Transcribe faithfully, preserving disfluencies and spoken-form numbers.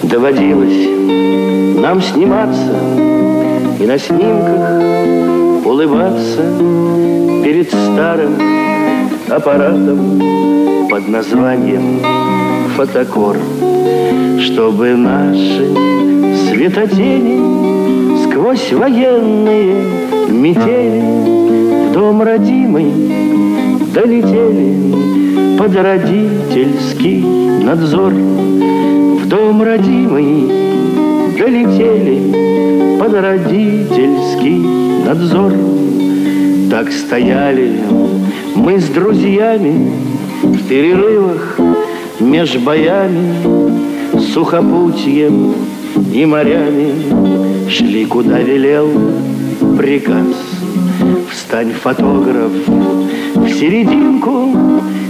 Доводилось нам сниматься и на снимках улыбаться перед старым аппаратом под названием фотокор, чтобы наши светотени сквозь военные метели в дом родимый долетели под родительский надзор. В дом родимый долетели под родительский надзор. Так стояли мы с друзьями в перерывах меж боями, сухопутьем и морями. Шли, куда велел приказ. Встань, фотограф, в серединку